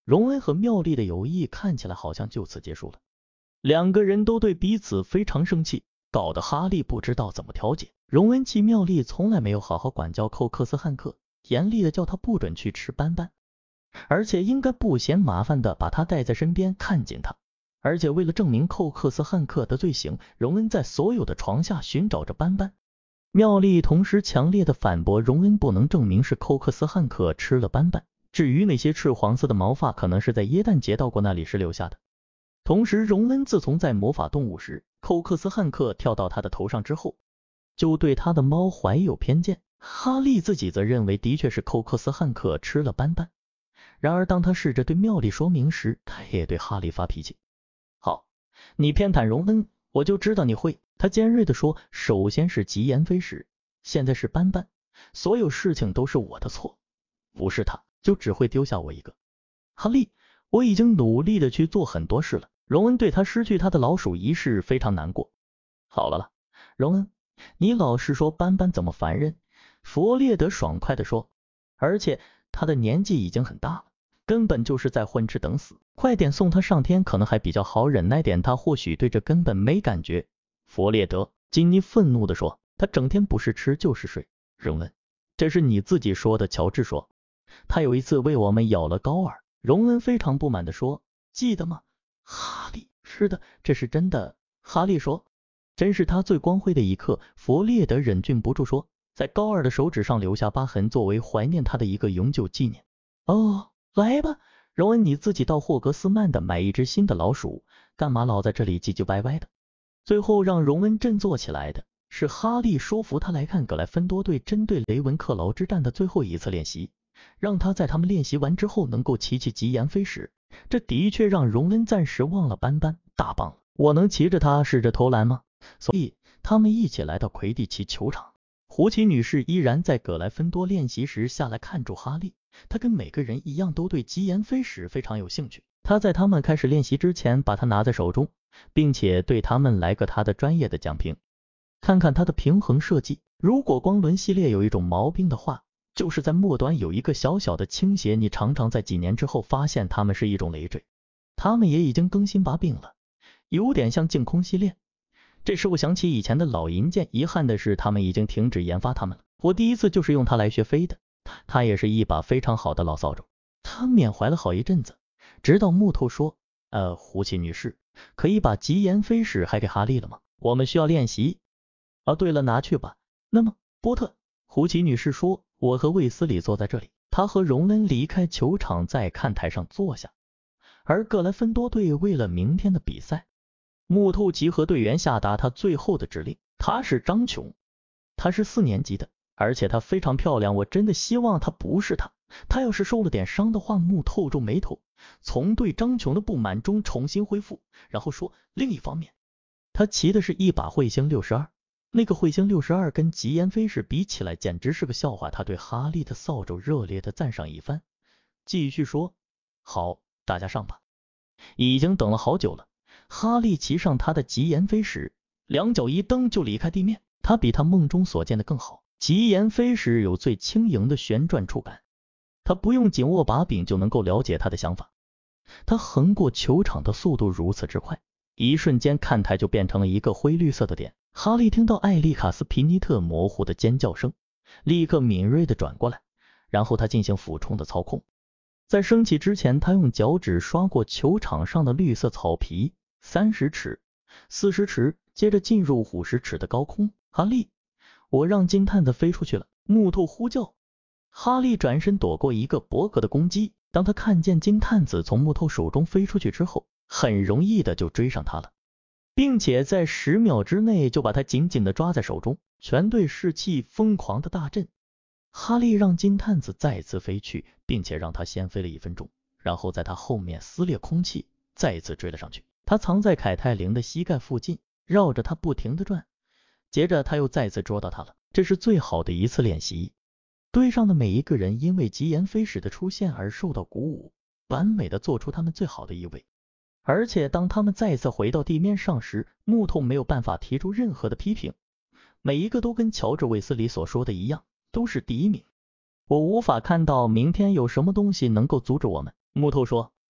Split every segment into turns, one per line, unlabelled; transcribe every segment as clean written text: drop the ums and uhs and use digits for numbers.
荣恩和妙丽的友谊看起来好像就此结束了。两个人都对彼此非常生气，搞得哈利不知道怎么调解。荣恩气妙丽从来没有好好管教寇克斯汉克，严厉的叫他不准去吃斑斑，而且应该不嫌麻烦的把他带在身边看紧他。而且为了证明寇克斯汉克的罪行，荣恩在所有的床下寻找着斑斑。妙丽同时强烈的反驳荣恩不能证明是寇克斯汉克吃了斑斑，至于那些赤黄色的毛发可能是在耶诞节到过那里时留下的。同时荣恩自从在魔法动物时寇克斯汉克跳到他的头上之后，就对他的猫怀有偏见。哈利自己则认为的确是寇克斯汉克吃了斑斑，然而当他试着对妙丽说明时，他也对哈利发脾气。好，你偏袒荣恩，我就知道你会。他尖锐地说，首先是疾言飞逝，现在是斑斑，所有事情都是我的错，不是他就只会丢下我一个。哈利，我已经努力的去做很多事了。荣恩对他失去他的老鼠一事非常难过。好了，荣恩，你老是说斑斑怎么烦人，弗列德爽快地说，而且他的年纪已经很大了，根本就是在混吃等死，快点送他上天可能还比较好忍耐点，他或许对这根本没感觉。弗列德，金妮愤怒地说，他整天不是吃就是睡。荣恩，这是你自己说的。乔治说，他有一次为我们咬了高耳。荣恩非常不满地说，记得吗？哈利，是的，这是真的。哈利说，真是他最光辉的一刻。弗列德忍俊不住说，在高尔的手指上留下疤痕，作为怀念他的一个永久纪念。哦，来吧，荣恩，你自己到霍格斯曼的买一只新的老鼠，干嘛老在这里唧唧歪歪的？最后让荣恩振作起来的是哈利说服他来看格莱芬多队针对雷文克劳之战的最后一次练习，让他在他们练习完之后能够骑疾言飞时。这的确让荣恩暂时忘了斑斑。大棒了，我能骑着它试着投篮吗？所以他们一起来到魁地奇球场。胡奇女士依然在格莱芬多练习时下来看住哈利，她跟每个人一样都对疾言飞时非常有兴趣。她在他们开始练习之前把它拿在手中，并且对他们来个他的专业的讲评，看看他的平衡设计。如果光轮系列有一种毛病的话，就是在末端有一个小小的倾斜，你常常在几年之后发现它们是一种累赘。他们也已经更新把柄了，有点像净空系列。这使我想起以前的老银剑，遗憾的是他们已经停止研发它们了。我第一次就是用它来学飞的，它也是一把非常好的老扫帚。他缅怀了好一阵子，直到木头说，胡奇女士，可以把疾言飞时还给哈利了吗？我们需要练习。对了，拿去吧。那么波特，胡奇女士说，我和卫斯理坐在这里。他和荣恩离开球场，在看台上坐下。而格莱芬多队为了明天的比赛，木头集合队员下达他最后的指令。他是张琼，他是4年级的，而且他非常漂亮，我真的希望他不是他。他要是受了点伤的话。木头皱眉头，从对张琼的不满中重新恢复，然后说，另一方面，他骑的是一把彗星62，那个彗星62跟疾言飞时比起来简直是个笑话。他对哈利的扫帚热烈的赞赏一番，继续说，好，大家上吧，已经等了好久了。哈利骑上他的疾言飞时，两脚一蹬就离开地面。他比他梦中所见的更好。疾言飞时有最轻盈的旋转触感，他不用紧握把柄就能够了解他的想法。他横过球场的速度如此之快，一瞬间看台就变成了一个灰绿色的点。哈利听到艾利卡斯皮尼特模糊的尖叫声，立刻敏锐地转过来，然后他进行俯冲的操控。在升起之前，他用脚趾刷过球场上的绿色草皮，30尺、40尺，接着进入50尺的高空。哈利，我让金探子飞出去了，木头呼叫。哈利转身躲过一个伯格的攻击，当他看见金探子从木头手中飞出去之后，很容易的就追上他了，并且在10秒之内就把他紧紧的抓在手中。全队士气疯狂的大振。哈利让金探子再次飞去，并且让他先飞了1分钟，然后在他后面撕裂空气，再次追了上去。他藏在凯泰琳的膝盖附近，绕着他不停地转，接着他又再次捉到他了。这是最好的一次练习。队上的每一个人因为疾言飞时的出现而受到鼓舞，完美的做出他们最好的一位。而且当他们再次回到地面上时，木头没有办法提出任何的批评，每一个都跟乔治·卫斯理所说的一样，都是第1名。我无法看到明天有什么东西能够阻止我们，木头说。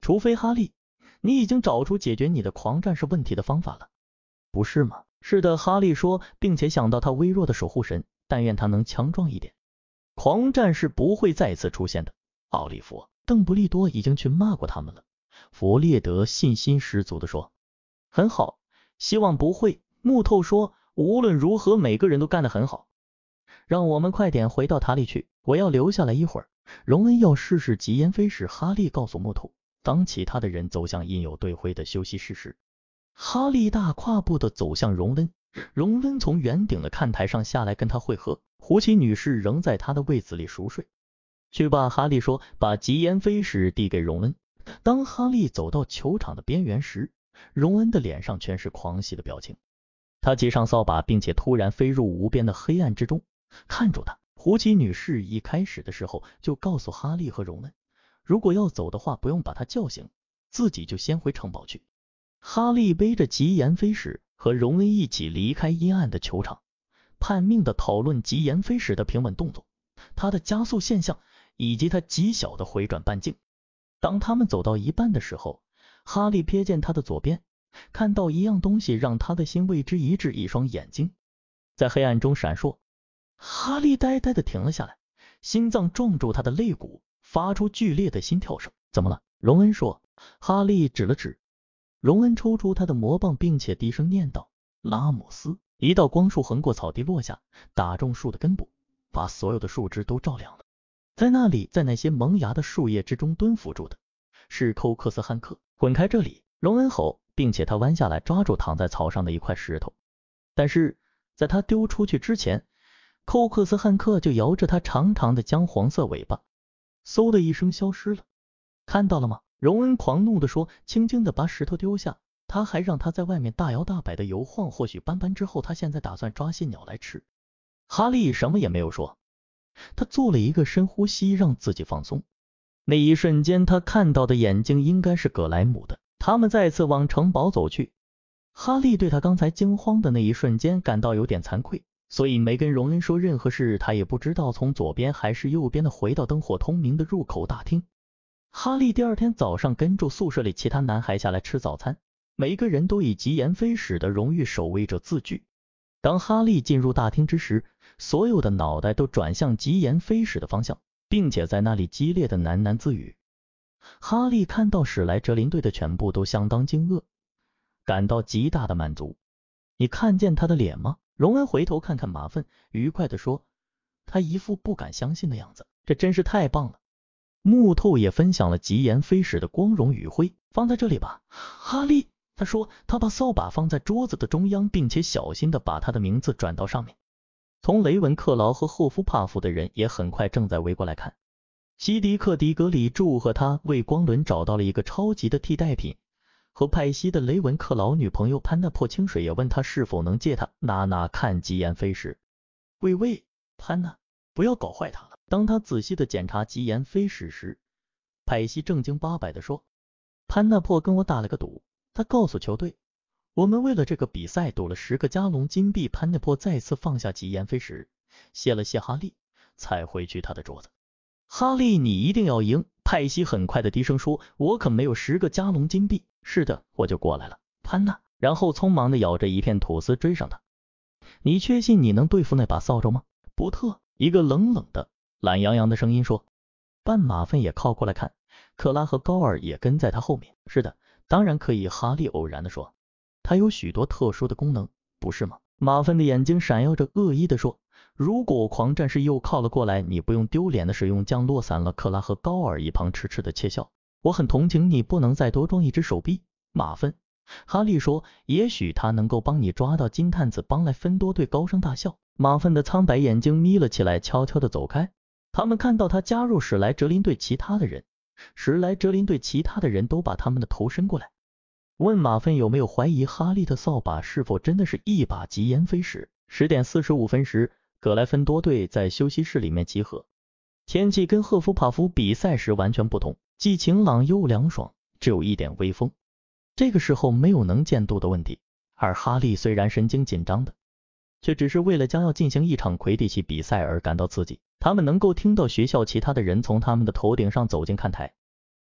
除非哈利，你已经找出解决你的狂战士问题的方法了，不是吗？是的，哈利说，并且想到他微弱的守护神，但愿他能强壮一点。狂战士不会再次出现的。奥利弗、邓布利多已经去骂过他们了。弗列德信心十足地说。很好，希望不会。木头说，无论如何每个人都干得很好。让我们快点回到塔里去，我要留下来一会儿。荣恩要试试极烟飞时，哈利告诉木头，当其他的人走向印有队徽的休息室时，哈利大跨步地走向荣恩。荣恩从圆顶的看台上下来跟他会合。胡奇女士仍在她的位子里熟睡。去吧，哈利说，把极烟飞时递给荣恩。当哈利走到球场的边缘时，荣恩的脸上全是狂喜的表情。他骑上扫把，并且突然飞入无边的黑暗之中。看住他。胡奇女士一开始的时候就告诉哈利和荣恩，如果要走的话不用把他叫醒，自己就先回城堡去。哈利背着极烟飞时和荣恩一起离开阴暗的球场，叛命的讨论极烟飞时的平稳动作，他的加速现象以及他极小的回转半径。当他们走到一半的时候，哈利瞥见他的左边，看到一样东西让他的心为之一滞，一双眼睛在黑暗中闪烁。哈利呆呆地停了下来，心脏撞住他的肋骨，发出剧烈的心跳声。怎么了？荣恩说。哈利指了指。荣恩抽出他的魔棒，并且低声念道，拉姆斯。一道光束横过草地落下，打中树的根部，把所有的树枝都照亮了。在那里，在那些萌芽的树叶之中蹲伏住的是寇克斯汉克。滚开这里！荣恩吼，并且他弯下来抓住躺在草上的一块石头。但是在他丢出去之前，寇克斯汉克就摇着他长长的姜黄色尾巴，嗖的一声消失了。看到了吗？荣恩狂怒地说，轻轻地把石头丢下。他还让他在外面大摇大摆地游晃，或许斑斑之后他现在打算抓些鸟来吃。哈利什么也没有说，他做了一个深呼吸，让自己放松。那一瞬间他看到的眼睛应该是葛莱姆的。他们再次往城堡走去。哈利对他刚才惊慌的那一瞬间感到有点惭愧，所以没跟荣恩说任何事。他也不知道从左边还是右边的回到灯火通明的入口大厅。哈利第二天早上跟住宿舍里其他男孩下来吃早餐，每个人都以极言飞使的荣誉守卫者自居。当哈利进入大厅之时，所有的脑袋都转向极言飞使的方向，并且在那里激烈的喃喃自语。哈利看到史莱哲林队的全部都相当惊愕，感到极大的满足。你看见他的脸吗？荣恩回头看看马粪，愉快地说，他一副不敢相信的样子，这真是太棒了。木头也分享了极言飞使的光荣与辉。放在这里吧，哈利，他说。他把扫把放在桌子的中央，并且小心地把他的名字转到上面。从雷文克劳和赫夫帕夫的人也很快正在围过来看。西迪克迪格里祝贺他为光轮找到了一个超级的替代品，和派西的雷文克劳女朋友潘纳破清水也问他是否能借他娜娜看极言飞时。喂，潘娜，不要搞坏他了。当他仔细地检查极言飞使时，派西正经八百地说，潘纳破跟我打了个赌，他告诉球队，我们为了这个比赛赌了10个加隆金币。潘纳破再次放下极言飞使，谢了谢哈利，才回去他的桌子。哈利，你一定要赢。派西很快的低声说，我可没有10个加隆金币。是的，我就过来了，潘娜。然后匆忙的咬着一片吐司追上他。你确信你能对付那把扫帚吗？波特，一个冷冷的懒洋洋的声音说。半马粪也靠过来看，克拉和高尔也跟在他后面。是的，当然可以，哈利偶然的说，他有许多特殊的功能，不是吗？马粪的眼睛闪耀着恶意的说，如果狂战士又靠了过来，你不用丢脸的使用降落伞了。克拉和高尔一旁痴痴的窃笑。我很同情你不能再多装一只手臂，马粪。哈利说，也许他能够帮你抓到金探子帮来。芬多对高声大笑。马粪的苍白眼睛眯了起来，悄悄地走开。他们看到他加入史莱哲林队其他的人，史莱哲林队其他的人都把他们的头伸过来，问马粪有没有怀疑哈利的扫把是否真的是一把极言飞使。10点45分时，格莱芬多队在休息室里面集合。天气跟赫夫帕夫比赛时完全不同，既晴朗又凉爽，只有一点微风。这个时候没有能见度的问题，而哈利虽然神经紧张的，却只是为了将要进行一场魁地奇比赛而感到刺激。他们能够听到学校其他的人从他们的头顶上走进看台。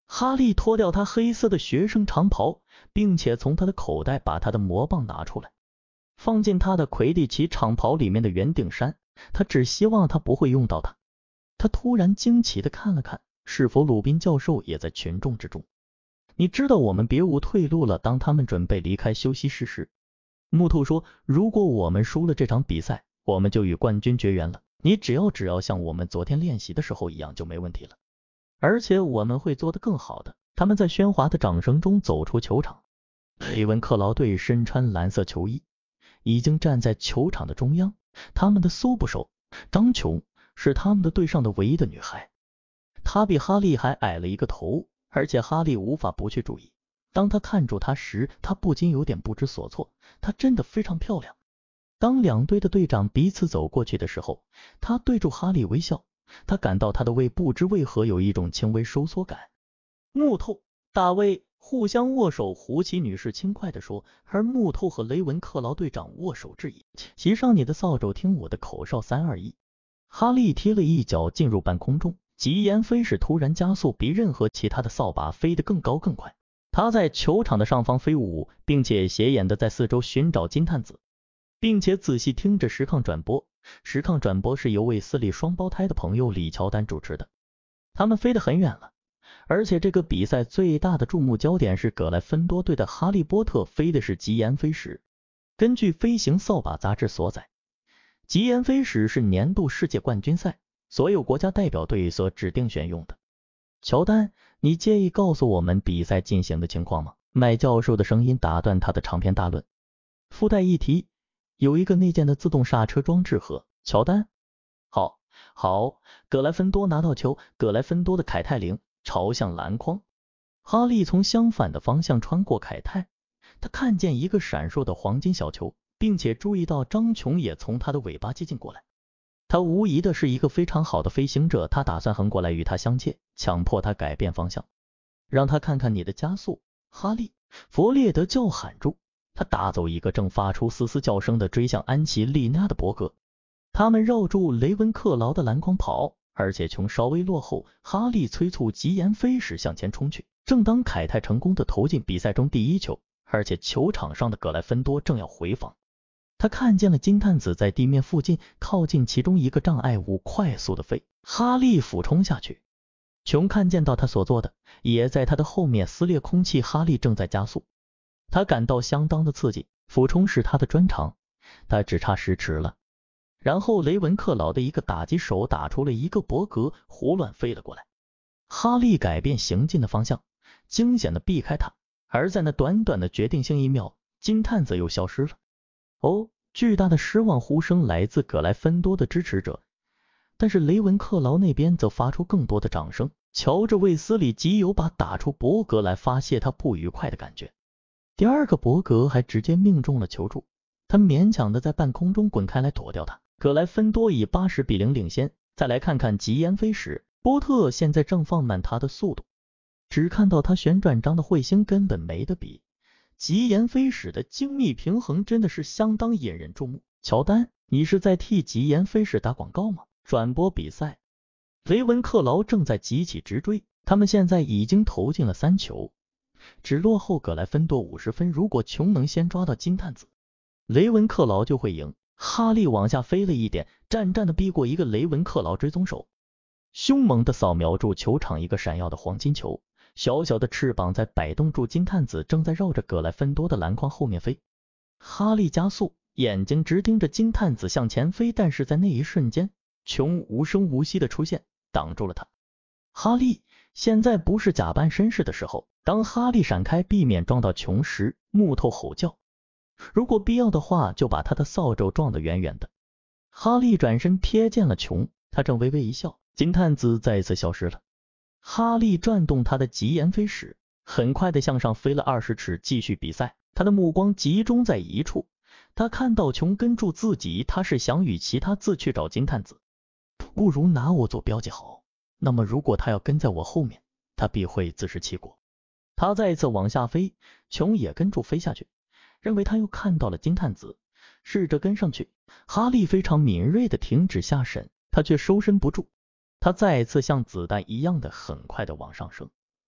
哈利脱掉他黑色的学生长袍，并且从他的口袋把他的魔棒拿出来，放进他的魁地奇长袍里面的圆顶衫。他只希望他不会用到它。他突然惊奇地看了看，是否鲁宾教授也在群众之中。你知道我们别无退路了。当他们准备离开休息室时，木兔说，如果我们输了这场比赛，我们就与冠军绝缘了。你只要像我们昨天练习的时候一样就没问题了，而且我们会做得更好的。他们在喧哗的掌声中走出球场。雷文克劳队身穿蓝色球衣，已经站在球场的中央。他们的苏捕手张琼是他们的队上的唯一的女孩，她比哈利还矮了一个头，而且哈利无法不去注意。当他看住她时，他不禁有点不知所措。她真的非常漂亮。当两队的队长彼此走过去的时候，他对住哈利微笑。他感到他的胃不知为何有一种轻微收缩感。木头、大卫互相握手，胡奇女士轻快地说，而木头和雷文克劳队长握手致意。骑上你的扫帚，听我的口哨，3、2、1。哈利踢了一脚进入半空中，疾言飞逝突然加速，比任何其他的扫把飞得更高更快。他在球场的上方飞舞，并且斜眼地在四周寻找金探子，并且仔细听着实况转播。实况转播是由卫斯理双胞胎的朋友李乔丹主持的。他们飞得很远了，而且这个比赛最大的注目焦点是格莱芬多队的哈利波特飞的是疾言飞石。根据飞行扫把杂志所载，疾言飞石是年度世界冠军赛所有国家代表队所指定选用的。乔丹，你介意告诉我们比赛进行的情况吗？麦教授的声音打断他的长篇大论。附带一提，有一个内建的自动刹车装置和乔丹。好，格莱芬多拿到球，格莱芬多的凯泰灵朝向篮筐。哈利从相反的方向穿过凯泰，他看见一个闪烁的黄金小球，并且注意到张琼也从他的尾巴接近过来。他无疑的是一个非常好的飞行者，他打算横过来与他相接，强迫他改变方向。让他看看你的加速，哈利，弗列德叫喊住。他打走一个正发出嘶嘶叫声的追向安琪丽娜的伯格。他们绕住雷文克劳的篮筐跑，而且琼稍微落后。哈利催促疾言飞石向前冲去。正当凯泰成功的投进比赛中第一球，而且球场上的格莱芬多正要回防，他看见了金探子在地面附近靠近其中一个障碍物快速的飞。哈利俯冲下去，琼看见到他所做的，也在他的后面撕裂空气。哈利正在加速，他感到相当的刺激，俯冲是他的专长，他只差10尺了。然后雷文克劳的一个打击手打出了一个伯格，胡乱飞了过来。哈利改变行进的方向，惊险地避开他，而在那短短的决定性1秒，金探子又消失了。巨大的失望呼声来自格莱芬多的支持者，但是雷文克劳那边则发出更多的掌声。乔治卫斯理急有把打出伯格来发泄他不愉快的感觉。第二个伯格还直接命中了球柱，他勉强的在半空中滚开来躲掉他。格莱芬多以80-0领先。再来看看疾言飞石，波特现在正放慢他的速度，只看到他旋转章的彗星根本没得比。疾言飞石的精密平衡真的是相当引人注目。乔丹，你是在替疾言飞石打广告吗？转播比赛，雷文克劳正在急起直追，他们现在已经投进了3球，只落后格莱芬多50分。如果琼能先抓到金探子，雷文克劳就会赢。哈利往下飞了一点，战战的逼过一个雷文克劳追踪手，凶猛的扫描住球场一个闪耀的黄金球，小小的翅膀在摆动住。金探子正在绕着格莱芬多的篮筐后面飞。哈利加速，眼睛直盯着金探子向前飞，但是在那一瞬间，琼无声无息的出现，挡住了他。哈利，现在不是假扮绅士的时候。当哈利闪开避免撞到琼时，木头吼叫，如果必要的话就把他的扫帚撞得远远的。哈利转身瞥见了琼，他正微微一笑。金探子再次消失了。哈利转动他的疾言飞石，很快的向上飞了20尺，继续比赛。他的目光集中在一处，他看到琼跟住自己，他是想与其他字去找金探子，不如拿我做标记好。那么如果他要跟在我后面，他必会自食其果。他再次往下飞，琼也跟住飞下去，认为他又看到了金探子，试着跟上去。哈利非常敏锐的停止下审，他却收身不住。他再次像子弹一样的很快的往上升，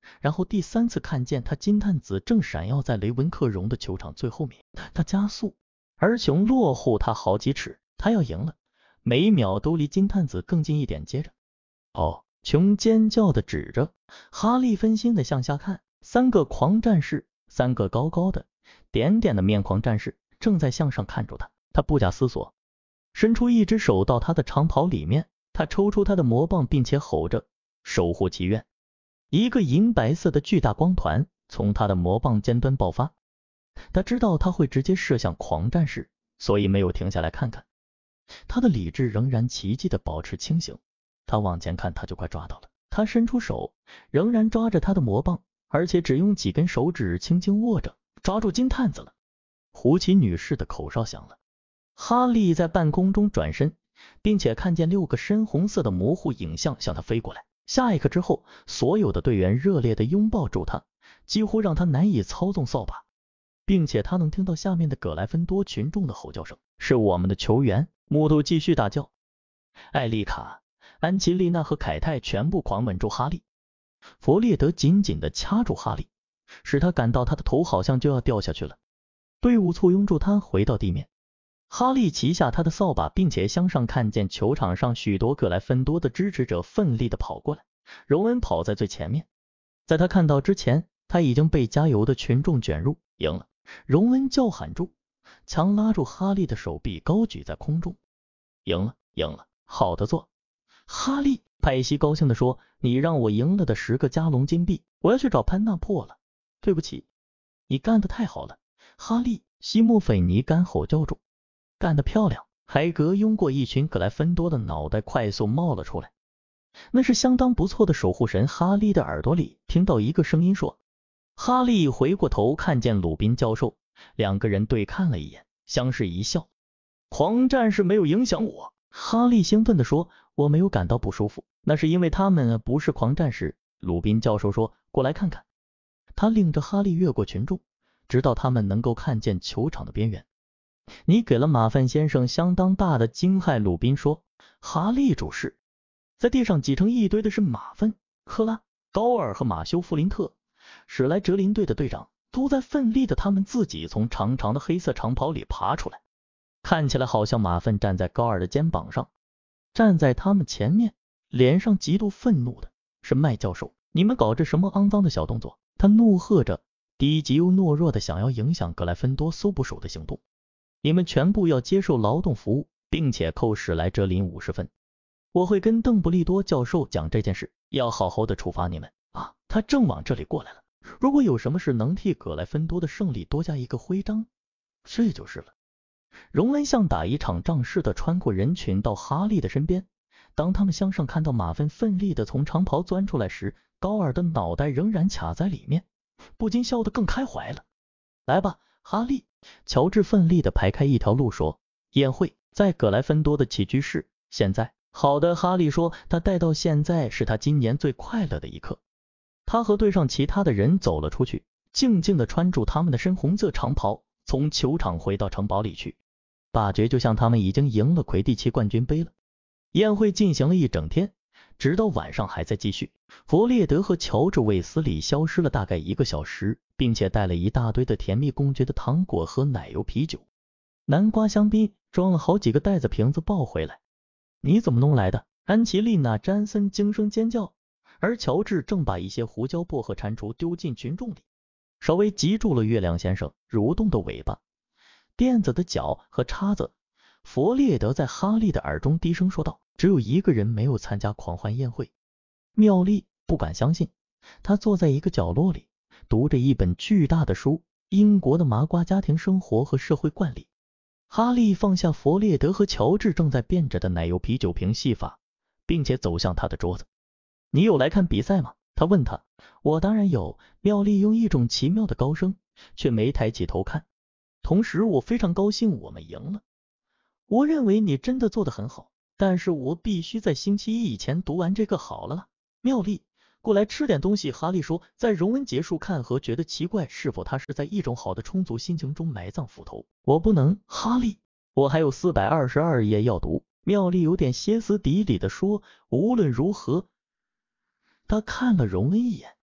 然后第3次看见他金探子正闪耀在雷文克戎的球场最后面，他加速，而熊落后他好几尺，他要赢了，每秒都离金探子更近一点。接着，哦，熊尖叫的指着，哈利分心的向下看，3个狂战士，3个高高的点点的面狂战士正在向上看着他，他不假思索伸出一只手到他的长袍里面，他抽出他的魔棒，并且吼着守护祈愿。一个银白色的巨大光团从他的魔棒尖端爆发，他知道他会直接射向狂战士，所以没有停下来看看。他的理智仍然奇迹的保持清醒，他往前看，他就快抓到了。他伸出手，仍然抓着他的魔棒，而且只用几根手指轻轻握着，抓住金探子了。胡奇女士的口哨响了，哈利在半空中转身，并且看见6个深红色的模糊影像向他飞过来。下一刻之后，所有的队员热烈的拥抱住他，几乎让他难以操纵扫把，并且他能听到下面的格莱芬多群众的吼叫声。是我们的球员！木头继续大叫。艾丽卡、安琪丽娜和凯泰全部狂吻住哈利，弗列德紧紧地掐住哈利，使他感到他的头好像就要掉下去了。队伍簇拥住他回到地面，哈利骑下他的扫把，并且向上看见球场上许多格莱芬多的支持者奋力地跑过来。荣恩跑在最前面，在他看到之前，他已经被加油的群众卷入。赢了！荣恩叫喊住，强拉住哈利的手臂高举在空中。赢了，赢了，好的做！哈利，派西高兴地说，你让我赢了的10个加隆金币，我要去找潘纳破了。对不起，你干得太好了，哈利！西莫斐尼干吼叫住，干得漂亮！海格拥过一群格莱芬多的脑袋快速冒了出来，那是相当不错的守护神。哈利的耳朵里听到一个声音说。哈利回过头看见鲁宾教授，2个人对看了一眼，相视一笑。狂战士没有影响我，哈利兴奋地说，我没有感到不舒服，那是因为他们不是狂战士。鲁宾教授说，过来看看。他领着哈利越过群众，直到他们能够看见球场的边缘。你给了马粪先生相当大的惊骇，鲁宾说。哈利注视，在地上挤成一堆的是马粪，克拉、高尔和马修·弗林特，史莱哲林队的队长都在奋力的，他们自己从长长的黑色长袍里爬出来，看起来好像马粪站在高尔的肩膀上。站在他们前面，脸上极度愤怒的是麦教授。你们搞这什么肮脏的小动作？他怒喝着，低级又懦弱的想要影响格莱芬多搜捕手的行动。你们全部要接受劳动服务，并且扣史莱哲林50分。我会跟邓布利多教授讲这件事，要好好的处罚你们啊！他正往这里过来了。如果有什么事能替格莱芬多的胜利多加一个徽章，这就是了。荣恩像打一场仗似的穿过人群到哈利的身边。当他们向上看到马粪奋力的从长袍钻出来时，高尔的脑袋仍然卡在里面，不禁笑得更开怀了。来吧，哈利！乔治奋力的排开一条路说，宴会在格莱芬多的起居室，现在。好的，哈利说，他待到现在是他今年最快乐的一刻。他和队上其他的人走了出去，静静地穿住他们的深红色长袍，从球场回到城堡里去。霸爵就像他们已经赢了魁地奇冠军杯了。宴会进行了一整天，直到晚上还在继续。弗列德和乔治·卫斯理消失了大概1个小时，并且带了一大堆的甜蜜公爵的糖果和奶油啤酒、南瓜香槟，装了好几个袋子瓶子抱回来。你怎么弄来的？安琪丽娜·詹森惊声尖叫，而乔治正把一些胡椒薄荷蟾蜍丢进群众里。稍微击住了月亮先生蠕动的尾巴、垫子的脚和叉子。弗列德在哈利的耳中低声说道，只有1个人没有参加狂欢宴会。妙丽不敢相信，他坐在一个角落里，读着一本巨大的书，英国的麻瓜家庭生活和社会惯例。哈利放下弗列德和乔治正在变着的奶油啤酒瓶戏法，并且走向他的桌子。你有来看比赛吗？他问他。我当然有，妙丽用一种奇妙的高声，却没抬起头看。同时我非常高兴我们赢了。我认为你真的做得很好，但是我必须在星期1以前读完这个好了啦。妙丽，过来吃点东西。哈利说，在荣恩结束看和觉得奇怪，是否他是在一种好的充足心情中埋葬斧头。我不能，哈利，我还有422页要读。妙丽有点歇斯底里地说，无论如何，他看了荣恩一眼，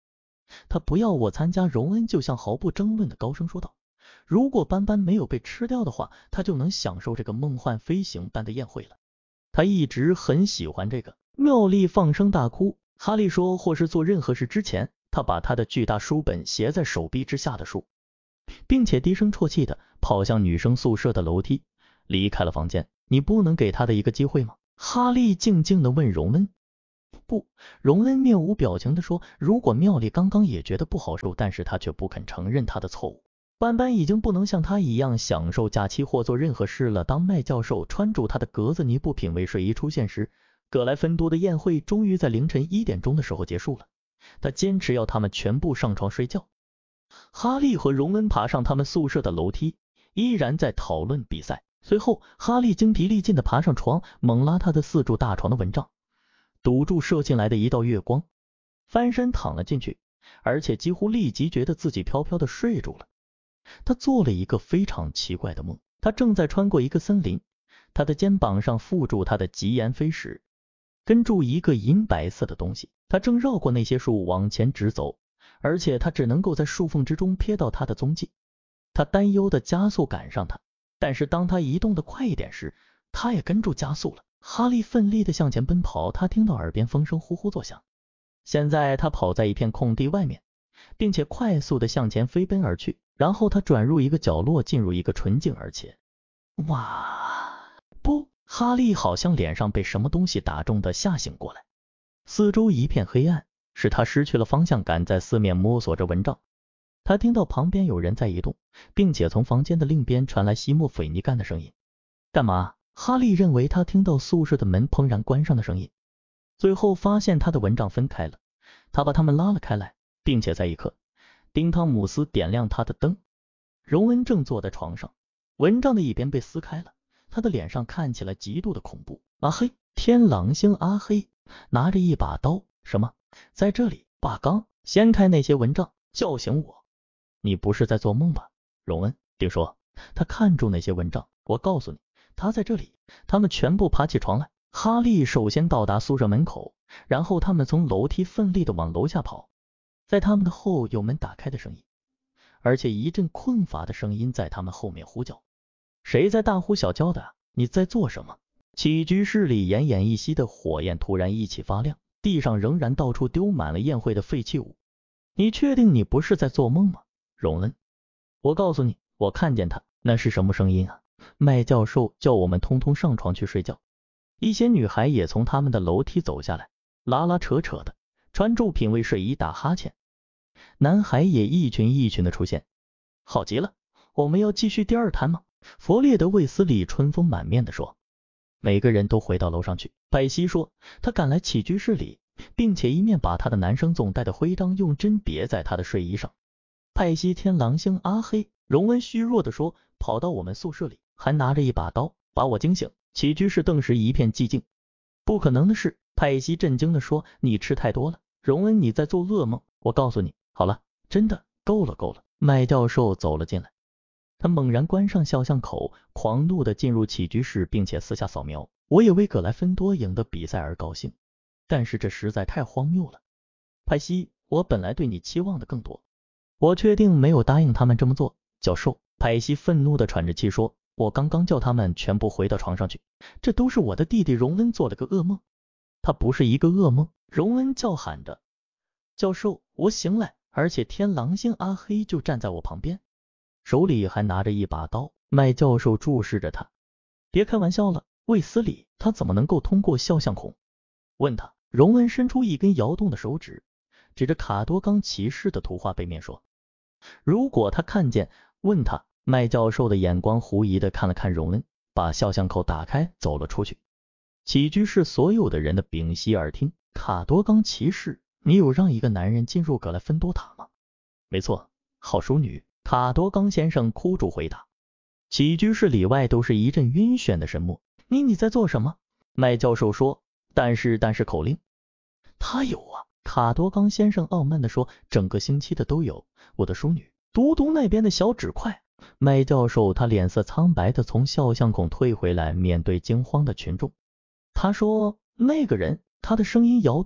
他不要我参加。荣恩就像毫不争论的高声说道，如果斑斑没有被吃掉的话，他就能享受这个梦幻飞行般的宴会了。他一直很喜欢这个。妙丽放声大哭。哈利说，或是做任何事之前，他把他的巨大书本斜在手臂之下的书，并且低声啜泣的跑向女生宿舍的楼梯，离开了房间。你不能给他的一个机会吗？哈利静静的问荣恩。不，荣恩面无表情的说，如果妙丽刚刚也觉得不好受，但是他却不肯承认他的错误。斑斑已经不能像他一样享受假期或做任何事了。当麦教授穿着他的格子呢布品味睡衣出现时，格莱芬多的宴会终于在凌晨1点钟的时候结束了。他坚持要他们全部上床睡觉。哈利和荣恩爬上他们宿舍的楼梯，依然在讨论比赛。随后哈利精疲力尽地爬上床，猛拉他的4柱大床的蚊帐，堵住射进来的一道月光，翻身躺了进去，而且几乎立即觉得自己飘飘地睡住了。他做了一个非常奇怪的梦，他正在穿过一个森林，他的肩膀上附住他的疾言飞石，跟住一个银白色的东西，他正绕过那些树往前直走，而且他只能够在树缝之中瞥到他的踪迹。他担忧的加速赶上他，但是当他移动的快一点时，他也跟住加速了。哈利奋力的向前奔跑，他听到耳边风声呼呼作响。现在他跑在一片空地外面，并且快速的向前飞奔而去，然后他转入一个角落，进入一个纯净而且……哇！不，哈利好像脸上被什么东西打中的吓醒过来，四周一片黑暗，使他失去了方向感，在四面摸索着蚊帐。他听到旁边有人在移动，并且从房间的另边传来西莫斐尼干的声音。干嘛？哈利认为他听到宿舍的门砰然关上的声音，最后发现他的蚊帐分开了，他把它们拉了开来，并且在一刻，丁汤姆斯点亮他的灯。荣恩正坐在床上，蚊帐的一边被撕开了，他的脸上看起来极度的恐怖。阿黑，天狼星阿黑拿着一把刀。什么？在这里？把刚掀开那些蚊帐，叫醒我。你不是在做梦吧？荣恩丁说。他看住那些蚊帐，我告诉你，他在这里。他们全部爬起床来。哈利首先到达宿舍门口，然后他们从楼梯奋力的往楼下跑。在他们的后有门打开的声音，而且一阵困乏的声音在他们后面呼叫。谁在大呼小叫的？你在做什么？起居室里奄奄一息的火焰突然一起发亮，地上仍然到处丢满了宴会的废弃物。你确定你不是在做梦吗，荣恩？我告诉你，我看见他。那是什么声音啊？麦教授叫我们通通上床去睡觉。一些女孩也从他们的楼梯走下来，拉拉扯扯的，穿着品味睡衣打哈欠。男孩也一群一群的出现。好极了，我们要继续第二摊吗？弗列德卫斯理春风满面的说。每个人都回到楼上去，派西说。他赶来起居室里，并且一面把他的男生总带的徽章用针别在他的睡衣上。派西天狼星阿黑，荣恩虚弱的说，跑到我们宿舍里，还拿着一把刀，把我惊醒。起居室顿时一片寂静。不可能的事，派西震惊的说，你吃太多了，荣恩，你在做噩梦。我告诉你，好了，真的，够了够了。麦教授走了进来，他猛然关上肖像口，狂怒的进入起居室，并且四下扫描。我也为格莱芬多赢得比赛而高兴，但是这实在太荒谬了。派西，我本来对你期望的更多，我确定没有答应他们这么做。教授，派西愤怒的喘着气说，我刚刚叫他们全部回到床上去，这都是我的弟弟荣恩做了个噩梦。他不是一个噩梦，荣恩叫喊着。教授，我醒来，而且天狼星阿黑就站在我旁边，手里还拿着一把刀。麦教授注视着他。别开玩笑了，卫斯理，他怎么能够通过肖像孔？问他。荣恩伸出一根摇动的手指，指着卡多冈骑士的图画背面说，如果他看见。问他。麦教授的眼光狐疑的看了看荣恩，把肖像口打开，走了出去。起居室所有的人的屏息耳听。卡多冈骑士，你有让一个男人进入格莱芬多塔吗？没错，好淑女。卡多冈先生哭着回答。起居室里外都是一阵晕眩的沉默。你在做什么？麦教授说。但是口令。他有啊，卡多冈先生傲慢的说，整个星期的都有，我的淑女。读那边的小纸块。麦教授他脸色苍白的从肖像孔退回来，面对惊慌的群众。他说，那个人，他的声音摇动，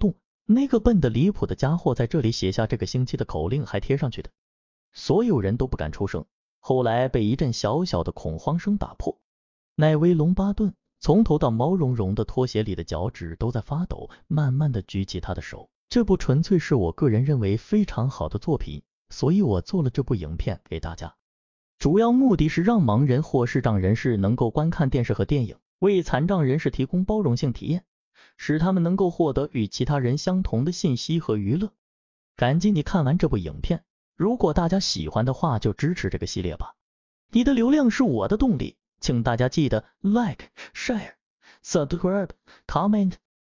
那个笨得离谱的家伙在这里写下这个星期的口令还贴上去的。所有人都不敢出声，后来被一阵小小的恐慌声打破。奈威·隆巴顿从头到毛茸茸的拖鞋里的脚趾都在发抖，慢慢的举起他的手。这部纯粹是我个人认为非常好的作品，所以我做了这部影片给大家。主要目的是让盲人或视障人士能够观看电视和电影，为残障人士提供包容性体验，使他们能够获得与其他人相同的信息和娱乐。感激你看完这部影片，如果大家喜欢的话就支持这个系列吧。你的流量是我的动力，请大家记得 like、share、subscribe、comment